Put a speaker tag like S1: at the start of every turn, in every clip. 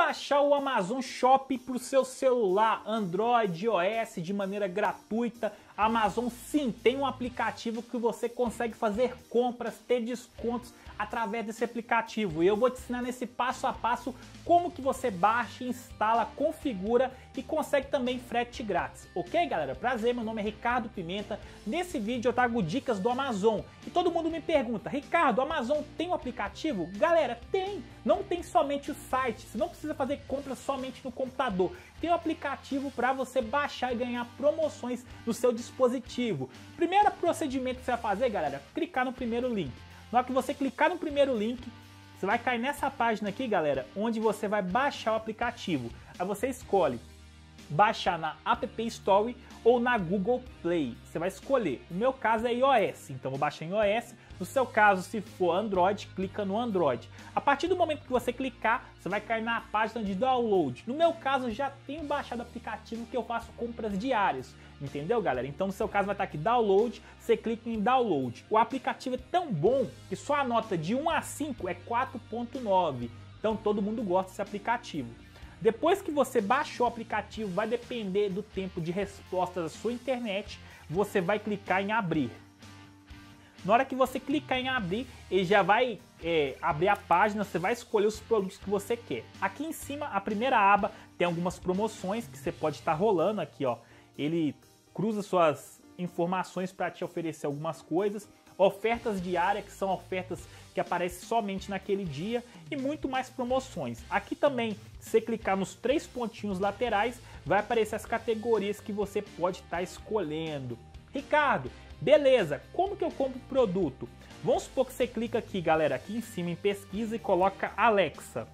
S1: baixar o Amazon Shopping para o seu celular Android, iOS de maneira gratuita. A Amazon sim tem um aplicativo que você consegue fazer compras, ter descontos através desse aplicativo. E eu vou te ensinar nesse passo a passo como que você baixa, instala, configura e consegue também frete grátis. Ok, galera? Prazer, meu nome é Ricardo Pimenta. Nesse vídeo eu trago dicas do Amazon. E todo mundo me pergunta, Ricardo, o Amazon tem um aplicativo? Galera, tem. Não tem somente o site, você não precisa fazer compras somente no computador. Tem um aplicativo para você baixar e ganhar promoções no seu dispositivo. Primeiro procedimento que você vai fazer, galera, clicar no primeiro link. Na hora que você clicar no primeiro link, você vai cair nessa página aqui, galera, onde você vai baixar o aplicativo. Aí você escolhe baixar na App Store ou na Google Play. Você vai escolher. No meu caso é iOS, então vou baixar em iOS. No seu caso, se for Android, clica no Android. A partir do momento que você clicar, você vai cair na página de download. No meu caso, já tenho baixado o aplicativo que eu faço compras diárias. Entendeu, galera? Então, no seu caso, vai estar aqui download, você clica em download. O aplicativo é tão bom que só a nota de 1 a 5 é 4.9. Então, todo mundo gosta desse aplicativo. Depois que você baixou o aplicativo, vai depender do tempo de resposta da sua internet, você vai clicar em abrir. Na hora que você clicar em abrir, ele já vai abrir a página, você vai escolher os produtos que você quer. Aqui em cima, a primeira aba, tem algumas promoções que você pode estar rolando aqui, ó. Ele cruza suas informações para te oferecer algumas coisas. Ofertas diárias, que são ofertas que aparecem somente naquele dia, e muito mais promoções. Aqui também, se você clicar nos 3 pontinhos laterais, vai aparecer as categorias que você pode estar escolhendo. Ricardo, beleza, como que eu compro o produto? Vamos supor que você clica aqui, galera, aqui em cima em pesquisa e coloca Alexa.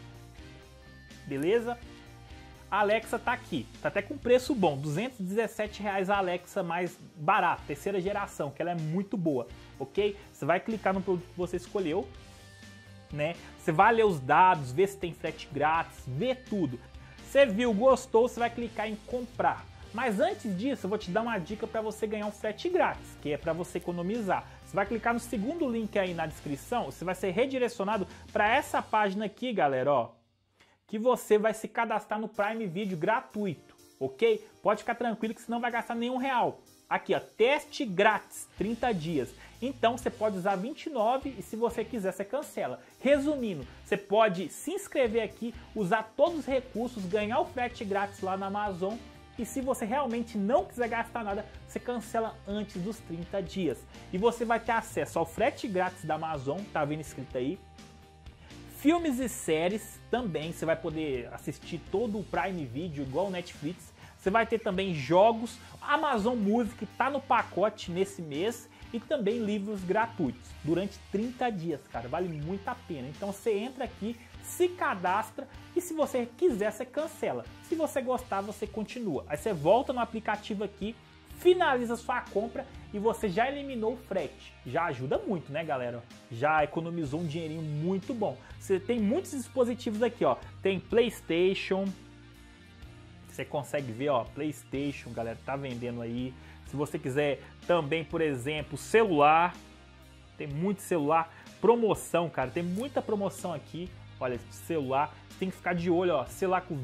S1: Beleza? A Alexa tá aqui, tá até com preço bom, R$ 217 a Alexa mais barata, terceira geração, que ela é muito boa, ok? Você vai clicar no produto que você escolheu, né? Você vai ler os dados, ver se tem frete grátis, ver tudo. Você viu, gostou, você vai clicar em comprar. Mas antes disso, eu vou te dar uma dica para você ganhar um frete grátis, que é para você economizar. Você vai clicar no segundo link aí na descrição, você vai ser redirecionado para essa página aqui, galera, ó, que você vai se cadastrar no Prime Video gratuito, ok? Pode ficar tranquilo que você não vai gastar nenhum real. Aqui, ó, teste grátis, 30 dias. Então você pode usar 29 e se você quiser você cancela. Resumindo, você pode se inscrever aqui, usar todos os recursos, ganhar o frete grátis lá na Amazon. E se você realmente não quiser gastar nada, você cancela antes dos 30 dias. E você vai ter acesso ao frete grátis da Amazon, tá vendo escrito aí? Filmes e séries também, você vai poder assistir todo o Prime Video igual o Netflix. Você vai ter também jogos, Amazon Music tá no pacote nesse mês e também livros gratuitos durante 30 dias, cara, vale muito a pena. Então você entra aqui, se cadastra e se você quiser você cancela. Se você gostar, você continua. Aí você volta no aplicativo aqui, finaliza sua compra e você já eliminou o frete. Já ajuda muito, né, galera? Já economizou um dinheirinho muito bom. Você tem muitos dispositivos aqui, ó. Tem PlayStation. Você consegue ver, ó, PlayStation, galera, tá vendendo aí. Se você quiser também, por exemplo, celular. Tem muito celular. Promoção, cara, tem muita promoção aqui. Olha, celular, você tem que ficar de olho, ó, celular com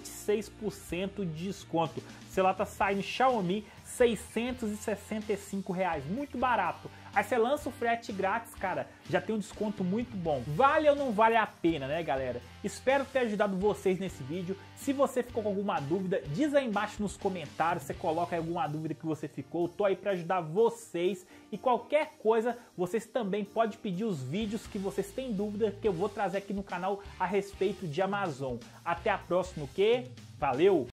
S1: 26% de desconto. O celular tá saindo Xiaomi, R$ 665, muito barato. Aí você lança o frete grátis, cara, já tem um desconto muito bom. Vale ou não vale a pena, né, galera? Espero ter ajudado vocês nesse vídeo. Se você ficou com alguma dúvida, diz aí embaixo nos comentários, você coloca aí alguma dúvida que você ficou. Eu tô aí para ajudar vocês. E qualquer coisa, vocês também podem pedir os vídeos que vocês têm dúvida, que eu vou trazer aqui no canal a respeito de Amazon. Até a próxima, o quê? Valeu!